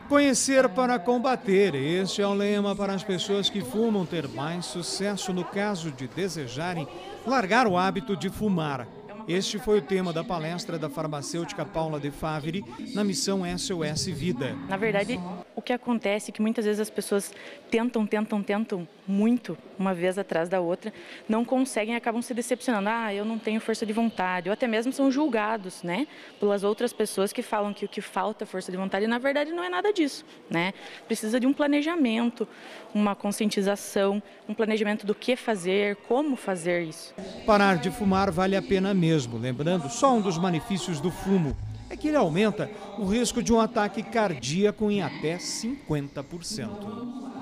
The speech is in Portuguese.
Conhecer para combater. Este é o lema para as pessoas que fumam ter mais sucesso no caso de desejarem largar o hábito de fumar. Este foi o tema da palestra da farmacêutica Paula De Favre na missão SOS Vida. Na verdade, o que acontece é que muitas vezes as pessoas tentam muito, uma vez atrás da outra, não conseguem e acabam se decepcionando. Eu não tenho força de vontade, ou até mesmo são julgados, né, pelas outras pessoas que falam que o que falta é força de vontade, e na verdade não é nada disso, né? Precisa de um planejamento, uma conscientização, um planejamento do que fazer, como fazer isso. Parar de fumar vale a pena mesmo, lembrando, só um dos malefícios do fumo é que ele aumenta o risco de um ataque cardíaco em até 50%.